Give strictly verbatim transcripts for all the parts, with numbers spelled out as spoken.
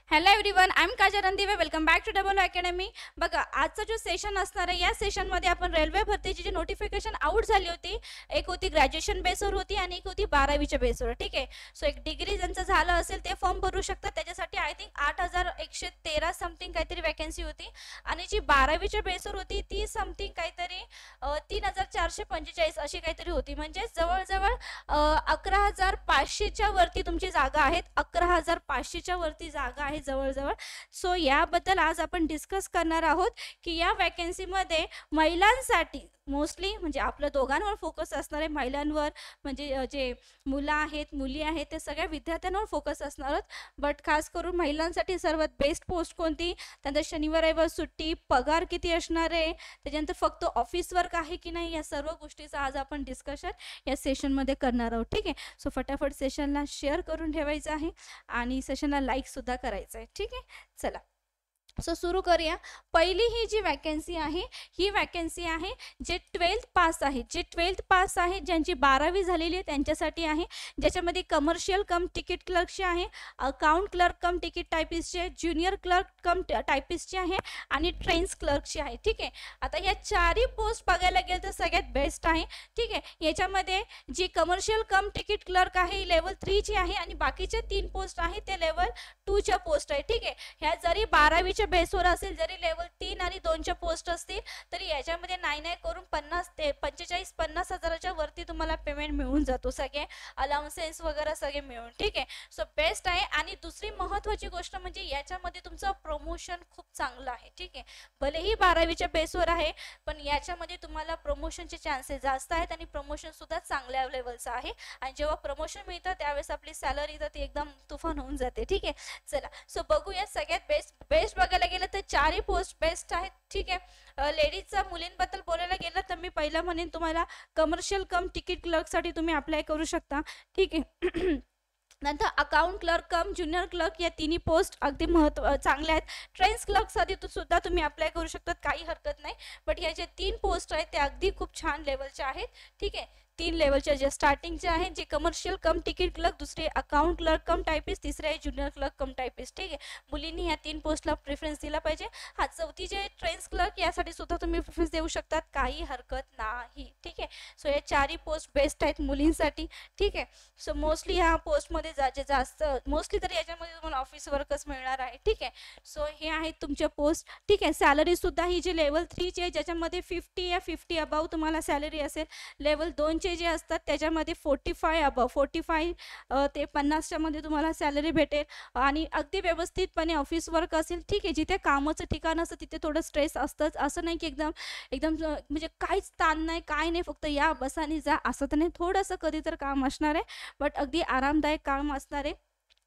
Hello everyone, I am Kajal Randive. Welcome back to double academy. बघा, आजचा जो सेशन असणार आहे, या सेशनमध्ये आपण रेल्वे भरतीची जी नोटिफिकेशन आउट झाली होती, एक होती ग्रॅज्युएशन बेसवर होती आणि एक होती बारावीच्या बेसवर. ठीक आहे. सो एक डिग्री ज्यांचं झालं असेल ते फॉर्म भरू शकतात. त्याच्यासाठी आय थिंक आठ हजार एकशे तेरा समथिंग काहीतरी वॅकन्सी होती आणि जी बारावीच्या बेसवर होती ती समथिंग काहीतरी तीन हजार चारशे पंचेचाळीस अशी काहीतरी होती. म्हणजे जवळजवळ अकरा हजार पाचशेच्या वरती तुमची जागा आहेत. अकरा हजार पाचशेच्या वरती जागा आहे जवळजवळ. सो याबद्दल आज आपण डिस्कस करणार आहोत की या वॅकन्सीमध्ये महिलांसाठी मोस्टली म्हणजे आपल्या दोघांवर फोकस असणार आहे. महिलांवर म्हणजे जे मुलं आहेत मुली आहेत ते सगळ्या विद्यार्थ्यांवर फोकस असणार आहोत. बट खास करून महिलांसाठी सर्वात बेस्ट पोस्ट कोणती, त्यानंतर शनिवार रविवार सुट्टी, पगार किती असणार आहे, त्याच्यानंतर फक्त ऑफिस वर्क आहे की नाही, या सर्व गोष्टीचा आज आपण डिस्कशन या सेशनमध्ये करणार आहोत. ठीक आहे. सो फटाफट सेशनला शेअर करून ठेवायचं आहे आणि सेशनला लाईकसुद्धा करायचं आहे. ठीक आहे. चला सो सुरू करूया. पहिली ही जी वॅकन्सी आहे ही वॅकन्सी आहे जे ट्वेल्थ पास आहे जे ट्वेल्थ पास आहे ज्यांची बारावी झालेली आहे त्यांच्यासाठी आहे. ज्याच्यामध्ये कमर्शियल कम तिकीट क्लर्कची आहे, अकाउंट क्लर्क कम तिकीट टायपिस्टची आहे, ज्युनियर क्लर्क कम टायपिस्टची आहे आणि ट्रेन्स क्लर्कची आहे. ठीक आहे. आता या चारही पोस्ट बघायला गेलं तर सगळ्यात बेस्ट आहे. ठीक आहे. याच्यामध्ये जी कमर्शियल कम तिकीट क्लर्क आहे ही लेवल थ्रीची आहे आणि बाकीचे तीन पोस्ट आहे ते लेवल टूच्या पोस्ट आहे. ठीक आहे. ह्या जरी बारावीच्या बेसवर असेल, जरी लेवल तीन आणि दोनच्या पोस्ट असतील तरी याच्यामध्ये नाही नाही करून पन्नास ते पंचेचाळीस पन्नास हजाराच्या वरती तुम्हाला पेमेंट मिळून जातो, सगळे अलाउन्सेस वगैरे सगळे मिळून. ठीक आहे. सो बेस्ट आहे. आणि दुसरी महत्त्वाची गोष्ट म्हणजे याच्यामध्ये तुमचं प्रमोशन खूप चांगलं आहे. ठीक आहे. भलेही बारावीच्या बेसवर आहे पण याच्यामध्ये तुम्हाला प्रमोशनचे चान्सेस जास्त आहेत आणि प्रमोशन सुद्धा चांगल्या लेवलचं आहे. आणि जेव्हा प्रमोशन मिळतं त्यावेळेस आपली सॅलरी तर ती एकदम तुफान होऊन जाते. ठीक आहे. चला सो बघूया सगळ्यात बेस्ट बेस्ट बघायला गेलं तर चारही पोस्ट बेस्ट आहेत. ठीक आहे. लेडीजचा मुलींबद्दल बोलायला गेलं तर मी पहिला म्हणेन तुम्हाला कमर्शियल कम तिकीट क्लर्कसाठी तुम्ही अप्लाय करू शकता. ठीक आहे. नंतर account clerk cum junior clerk या तिन्ही पोस्ट अगदी महत्व चांगल्या आहेत. ट्रेन्स क्लर्कसाठी सुद्धा तुम्ही अप्लाय करू शकतात, काही हरकत नाही. बट या जे तीन पोस्ट आहेत ते अगदी खूप छान लेवलच्या आहेत. ठीक आहे. तीन लेवलच्या जे स्टार्टिंगचे आहेत, जे कमर्शियल कम तिकीट क्लर्क, दुसरे अकाउंट क्लर्क कम टायपिस्ट, तिसरे आहे ज्युनियर क्लर्क कम टायपिस्ट. ठीक आहे. मुलींनी ह्या तीन पोस्टला प्रेफरन्स दिला पाहिजे. हा चौथी जे ट्रेन्स क्लर्क यासाठी सुद्धा तुम्ही प्रेफरन्स देऊ शकतात, काही हरकत नाही. ठीक आहे. सो या चारही पोस्ट बेस्ट आहेत मुलींसाठी. ठीक आहे. सो मोस्टली ह्या पोस्टमध्ये जा जे जास्त मोस्टली तर याच्यामध्ये तुम्हाला ऑफिस वर्कच मिळणार आहे. ठीक आहे. सो हे आहेत तुमच्या पोस्ट. ठीक आहे. सॅलरी सुद्धा ही जी लेवल थ्रीची आहे ज्याच्यामध्ये फिफ्टी या फिफ्टी अबाव तुम्हाला सॅलरी असेल. लेवल दोनचे जे असतात त्याच्यामध्ये forty five above forty five ते पन्नासच्या मध्ये तुम्हाला सॅलरी भेटेल आणि अगदी व्यवस्थितपणे ऑफिस वर्क असेल. ठीक आहे. जिथे कामाचं ठिकाण असतं तिथे थोडं स्ट्रेस असतंच, असं नाही की एकदम एकदम म्हणजे काहीच ताण नाही काय नाही, फक्त या बसाने जा असं तर नाही. थोडंसं कधी तर काम असणार आहे बट अगदी आरामदायक काम असणार आहे.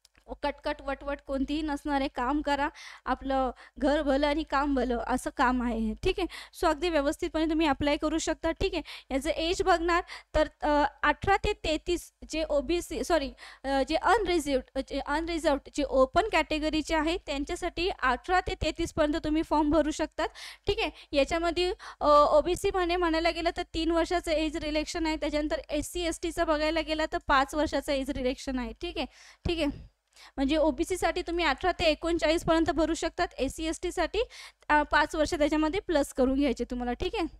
कटकट वटवट कोणतीही नसणारे काम करा, आपलं घर भलं आणि काम भलं असं काम आहे. ठीक आहे. सो अगदी व्यवस्थितपणे तुम्ही अप्लाय करू शकता. ठीक आहे. याचं एज बघणार तर अठरा ते तेहतीस जे ओबीसी सॉरी जे अनरिझर्व्ड जे अनरिझर्व्ड जे ओपन कॅटेगरीचे आहेत त्यांच्यासाठी अठरा ते तेहतीसपर्यंत तुम्ही फॉर्म भरू शकतात. ठीक आहे. याच्यामध्ये ओबीसी म्हणे म्हणायला गेलं तर तीन वर्षाचं एज रिलेक्शन आहे. त्याच्यानंतर एस सी एस टीचं बघायला गेलं तर पाच वर्षाचं एज रिलेक्शन आहे. ठीक आहे. ठीक आहे. म्हणजे ओबीसीसाठी तुम्ही अठरा ते एकोणचाळीसपर्यंत भरू शकतात. एस सी एस टीसाठी पाच वर्ष त्याच्यामध्ये प्लस करून घ्यायचे तुम्हाला. ठीक आहे.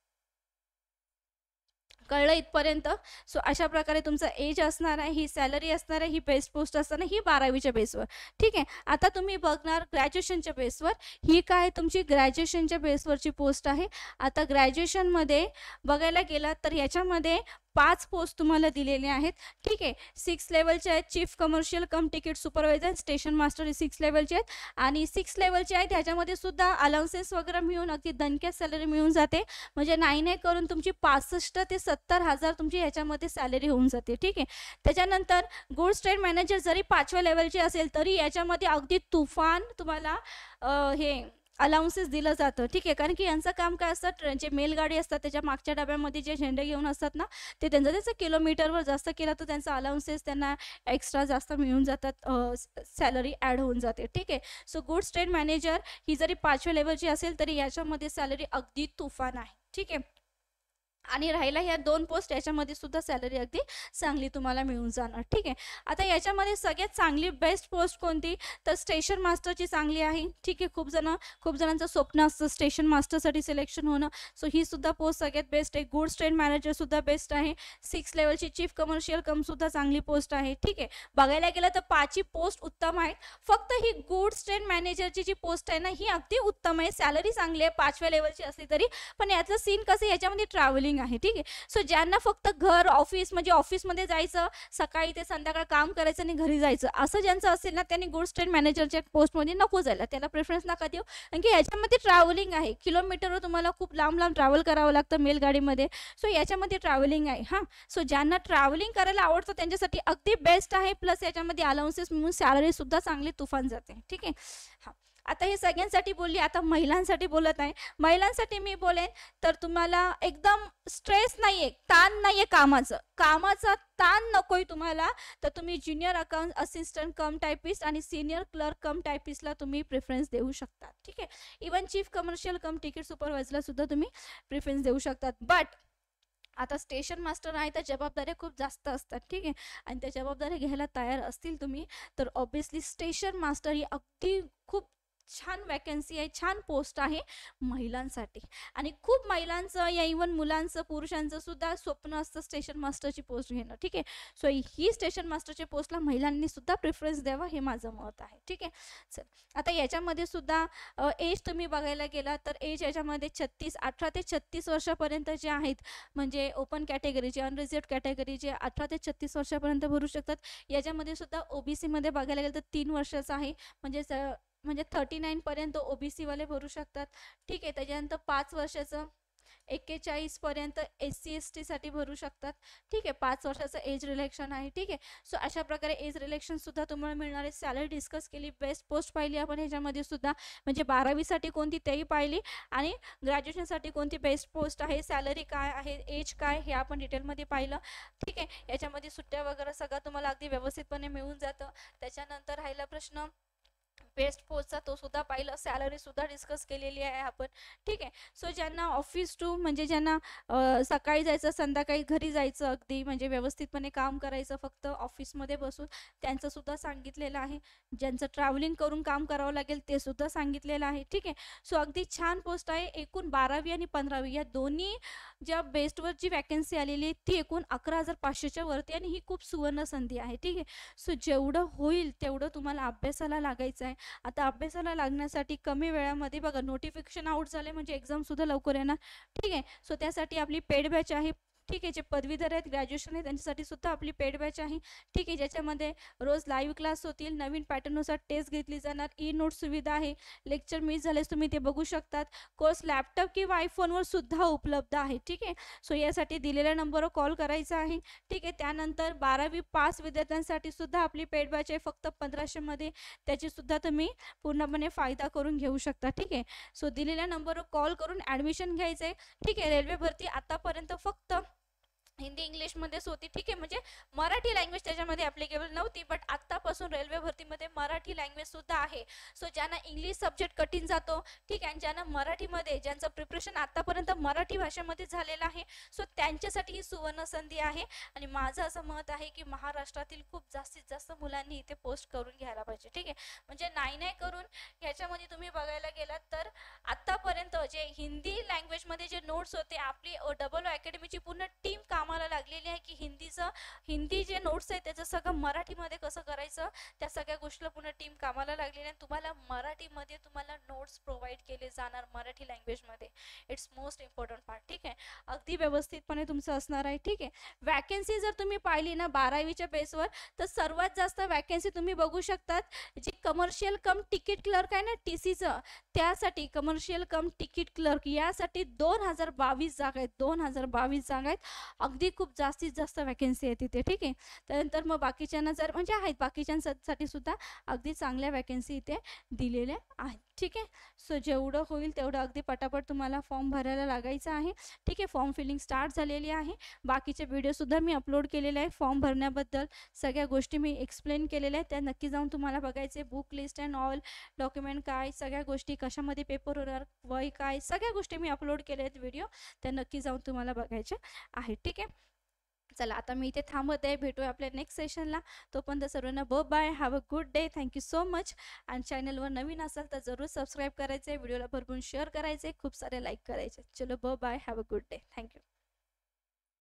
कळलं इथपर्यंत. सो अशा प्रकारे तुमचं एज असणार आहे, ही सॅलरी असणार आहे, ही बेस्ट पोस्ट असणार ही बारावीच्या बेसवर. ठीक आहे. आता तुम्ही बघणार ग्रॅज्युएशनच्या बेसवर. ही काय तुमची ग्रॅज्युएशनच्या बेसवरची पोस्ट आहे. आता ग्रॅज्युएशनमध्ये बघायला गेला तर याच्यामध्ये पाच पोस्ट तुम्हाला दिलेले आहेत. ठीक आहे. सिक्स लेवलचे आहेत. Chief commercial cum ticket supervisor, station master हे सिक्स लेवलचे आहेत आणि सिक्स लेवलचे आहेत ह्याच्यामध्ये सुद्धा अलाउन्सेस वगैरे मिळून अगदी दणक्यात सॅलरी मिळून जाते. म्हणजे नाही नाही करून तुमची पासष्ट ते सत्तर हजार तुमची ह्याच्यामध्ये सॅलरी होऊन जाते. ठीक आहे. त्याच्यानंतर गुड्स ट्रेन मॅनेजर जरी पाचव्या लेवलचे असेल तरी याच्यामध्ये अगदी तुफान तुम्हाला हे अलाउन्सेस दिलं जातं. ठीक आहे. कारण की यांचं काम काय असतं, जे मेलगाडी असतात त्याच्या मागच्या डब्यामध्ये जे झेंडे घेऊन असतात ना ते त्यांचं त्याचं किलोमीटरवर जास्त केलं तर त्यांचा अलाउन्सेस त्यांना एक्स्ट्रा जास्त मिळून जातात, सॅलरी ॲड होऊन जाते. ठीक आहे. सो गुड्स ट्रेन मॅनेजर ही जरी पाचव्या लेवलची असेल तरी याच्यामध्ये सॅलरी अगदी तुफान आहे. ठीक आहे. आणि राहिला ह्या दोन पोस्ट, याच्यामध्ये सुद्धा सॅलरी अगदी चांगली तुम्हाला मिळून जाणार. ठीक आहे. आता याच्यामध्ये सगळ्यात चांगली बेस्ट पोस्ट कोणती, तर स्टेशन मास्टरची चांगली आहे. ठीक आहे. खूप जण खूप जणांचं स्वप्न असतं स्टेशन मास्टरसाठी सिलेक्शन होणं. सो ही सुद्धा पोस्ट सगळ्यात बेस्ट आहे. गुड्स ट्रेन मॅनेजर सुद्धा बेस्ट आहे. सिक्स लेवलची चीफ कमर्शियल कम सुद्धा चांगली पोस्ट आहे. ठीक आहे. बघायला गेलं तर पाचही पोस्ट उत्तम आहेत. फक्त ही गुड्स ट्रेन मॅनेजरची जी पोस्ट आहे ना, ही अगदी उत्तम आहे. सॅलरी चांगली आहे पाचव्या लेवलची असली तरी, पण यातलं सीन कसं, याच्यामध्ये ट्रॅव्हलिंग आहे. ठीक आहे. सो ज्यांना फक्त घर ऑफिस म्हणजे ऑफिसमध्ये जायचं, सकाळी ते संध्याकाळ काम करायचं आणि घरी जायचं, असं ज्यांचं असेल ना, त्यांनी गुड्स ट्रेन मॅनेजरच्या पोस्टमध्ये नको जायला, त्याला प्रेफरन्स नका देऊ. कारण की याच्यामध्ये ट्रॅव्हलिंग आहे. किलोमीटरवर तुम्हाला खूप लांब लांब ट्रॅव्हल करावं लागतं मेलगाडीमध्ये. सो याच्यामध्ये ट्रॅव्हलिंग आहे. हां, सो ज्यांना ट्रॅव्हलिंग करायला आवडतं त्यांच्यासाठी अगदी बेस्ट आहे. प्लस याच्यामध्ये अलाउन्सेस मिळून सॅलरी सुद्धा चांगली तुफान जाते. ठीक आहे. हां, आता हे सगळ्यांसाठी बोलली. आता महिलांसाठी बोलत आहे. महिलांसाठी मी बोलेन तर तुम्हाला एकदम स्ट्रेस नाहीये, ताण नाहीये कामाचं, कामाचा ताण नकोय तुम्हाला, तर तुम्ही junior account assistant cum typist आणि सिनियर क्लर्क कम टायपिस्टला तुम्ही प्रेफरन्स देऊ शकता. ठीक आहे. Even chief commercial cum ticket सुपरवायझरला सुद्धा तुम्ही प्रेफरन्स देऊ शकतात. बट आता स्टेशन मास्टर आहे तर जबाबदाऱ्या खूप जास्त असतात. ठीक आहे. आणि त्या जबाबदाऱ्या घ्यायला तयार असतील तुम्ही, तर ऑब्विसली स्टेशन मास्टर ही अगदी खूप छान वॅकन्सी आहे, छान पोस्ट आहे महिलांसाठी. आणि खूप महिलांचं या इवन मुलांचं पुरुषांचं सुद्धा स्वप्न असतं स्टेशन मास्टरची पोस्ट घेणं. ठीक आहे. सो ही स्टेशन मास्टरच्या पोस्टला महिलांनी सुद्धा प्रेफरन्स द्यावा, हे माझं मत आहे. ठीक आहे. चल, आता याच्यामध्ये सुद्धा एज तुम्ही बघायला गेला तर एज याच्यामध्ये छत्तीस अठरा ते छत्तीस वर्षापर्यंत जे आहेत, म्हणजे ओपन कॅटेगरीचे अनरिझर्व्ड कॅटेगरीचे अठरा ते छत्तीस वर्षापर्यंत भरू शकतात. याच्यामध्ये सुद्धा ओबीसीमध्ये बघायला गेलं तर तीन वर्षाचं आहे, म्हणजे म्हणजे थर्टी नाईन पर्यंत ओबीसी वाले भरू शकतात. ठीक आहे. त्याच्यानंतर पाच वर्षाचं एक्केचाळीस पर्यंत एस सी एस टी साठी भरू शकतात. ठीक आहे. पाच वर्षाचं एज रिलेक्शन आहे. ठीक आहे. सो अशा प्रकारे एज रिलेक्शन सुद्धा तुम्हाला मिळणार आहे. सॅलरी डिस्कस केली, बेस्ट पोस्ट पाहिली आपण ह्याच्यामध्ये सुद्धा, म्हणजे बारावीसाठी कोणती तेही पाहिली आणि ग्रॅज्युएशनसाठी कोणती बेस्ट पोस्ट आहे, सॅलरी काय आहे, एज काय, हे आपण डिटेलमध्ये पाहिलं. ठीक आहे. याच्यामध्ये सुट्ट्या वगैरे सगळं तुम्हाला अगदी व्यवस्थितपणे मिळून जातं. त्याच्यानंतर राहिला प्रश्न बेस्ट पोस्टचा, तो सुद्धा पाहिलं. सॅलरी सुद्धा डिस्कस केलेली आहे आपण. ठीक आहे. सो ज्यांना ऑफिस टू म्हणजे ज्यांना सकाळी जायचं संध्याकाळी घरी जायचं, अगदी म्हणजे व्यवस्थितपणे काम करायचं फक्त ऑफिसमध्ये बसून, त्यांचं सुद्धा सांगितलेलं आहे. ज्यांचं ट्रॅव्हलिंग करून काम करावं लागेल ते सुद्धा सांगितलेलं आहे. ठीक आहे. सो अगदी छान पोस्ट आहे. एकूण बारावी आणि पंधरावी या दोन्ही ज्या बेस्टवर जी वॅकन्सी आलेली आहे ती एकूण अकरा हजार पाचशेच्या वरती, आणि ही खूप सुवर्ण संधी आहे. ठीक आहे. सो जेवढं होईल तेवढं तुम्हाला अभ्यासाला लागायचं आहे. आता अभ्यासाला लागण्यासाठी कमी वेळामध्ये बघा, नोटिफिकेशन आउट झाले म्हणजे एक्झाम सुद्धा लवकर येणार. ठीक आहे. सो त्यासाठी आपली पेड बॅच आहे. ठीक आहे. जे पदवीधर आहेत, ग्रॅज्युएशन आहे, त्यांच्यासाठी सुद्धा आपली पेड बॅच आहे. ठीक आहे. ज्याच्यामध्ये रोज लाईव्ह क्लास होतील, नवीन पॅटर्ननुसार टेस्ट घेतली जाणार, ई नोट सुविधा आहे, लेक्चर मिस झालेस तुम्ही ते बघू शकतात. कोर्स लॅपटॉप किंवा आयफोनवर सुद्धा उपलब्ध आहे. ठीक आहे. सो यासाठी दिलेल्या नंबरवर कॉल करायचा आहे. ठीक आहे. त्यानंतर बारावी पास विद्यार्थ्यांसाठी सुद्धा आपली पेड बॅच आहे, फक्त पंधराशे मध्ये, त्याची सुद्धा तुम्ही पूर्णपणे फायदा करून घेऊ शकता. ठीक आहे. सो दिलेल्या नंबरवर कॉल करून ॲडमिशन घ्यायचं आहे. ठीक आहे. रेल्वे भरती आतापर्यंत फक्त हिंदी इंग्लिशमध्येच होती. ठीक आहे. म्हणजे मराठी लँग्वेज त्याच्यामध्ये ॲप्लिकेबल नव्हती, बट आत्तापासून रेल्वे भरतीमध्ये मराठी लँग्वेज सुद्धा आहे. सो ज्यांना इंग्लिश सब्जेक्ट कठीण जातो, ठीक आहे, आणि ज्यांना मराठीमध्ये ज्यांचं प्रिपरेशन आत्तापर्यंत मराठी भाषेमध्ये झालेलं आहे, सो त्यांच्यासाठी ही सुवर्ण संधी आहे. आणि माझं असं मत आहे की महाराष्ट्रातील खूप जास्तीत जास्त मुलांनी इथे पोस्ट करून घ्यायला पाहिजे. ठीक आहे. म्हणजे नाही नाही करून ह्याच्यामध्ये तुम्ही बघायला गेलात तर आत्तापर्यंत जे हिंदी लँग्वेजमध्ये जे नोट्स होते, आपली डबल अकॅडमीची पूर्ण टीम काम मला लागलेली आहे की हिंदीचं हिंदी जे नोट्स आहेत त्याचं सगळं मराठीमध्ये कसं करायचं, त्या सगळ्या गोष्टीला पूर्ण टीम कामाला लागलेली आहे. तुम्हाला मराठीमध्ये तुम्हाला नोट्स प्रोव्हाइड केले जाणार मराठी लँग्वेजमध्ये. It's most important part. ठीक आहे. अगदी व्यवस्थितपणे तुमचं असणार आहे. ठीक आहे. वॅकन्सी जर तुम्ही पाहिली ना बारावीच्या बेसवर, तर सर्वात जास्त वॅकन्सी तुम्ही बघू शकतात, जी कमर्शियल कम तिकीट क्लर्क आहे ना टी सीचं, त्यासाठी कमर्शियल कम तिकीट क्लर्क यासाठी दोन हजार बावीस जागा आहेत. दोन हजार बावीस जागा आहेत. अगदी खूप जास्तीत जास्त वॅकन्सी आहे तिथे. ठीक आहे. त्यानंतर मग बाकीच्यांना जर म्हणजे आहेत बाकीच्यांसाठी सुद्धा अगदी चांगल्या वॅकन्सी इथे दिलेल्या आहेत. ठीक आहे. सो जेवढं होईल तेवढं अगदी पटापट तुम्हाला फॉर्म भरायला लागायचं आहे. ठीक आहे. फॉर्म फिलिंग स्टार्ट झालेली आहे. बाकीचे व्हिडिओसुद्धा मी अपलोड केलेले आहे. फॉर्म भरण्याबद्दल सगळ्या गोष्टी मी एक्सप्लेन केलेल्या आहेत. त्या नक्की जाऊन तुम्हाला बघायचे. Book list and all, document काय, सगळ्या गोष्टी कशामध्ये पेपर होणार, वय काय, सगळ्या गोष्टी मी अपलोड केल्या आहेत व्हिडिओ. त्या नक्की जाऊन तुम्हाला बघायच्या आहेत. ठीक आहे. चला आता मी इथे थांबत आहे. भेटूया आपल्या नेक्स्ट सेशनला. तोपर्यंत सर्वांना ब bye, have a good day. Thank you so much. आणि चॅनलवर नवीन असाल तर जरूर सबस्क्राईब करायचे, व्हिडिओला भरपूर शेअर करायचे, खूप सारे लाईक करायचे. चलो ब bye, have a good day. Thank you.